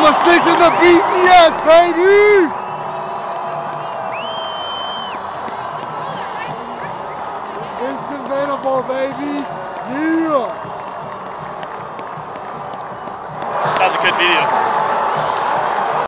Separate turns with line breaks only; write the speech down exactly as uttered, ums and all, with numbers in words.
Number six in the B C S, baby! Instant available, baby! Yeah!
That was a good video.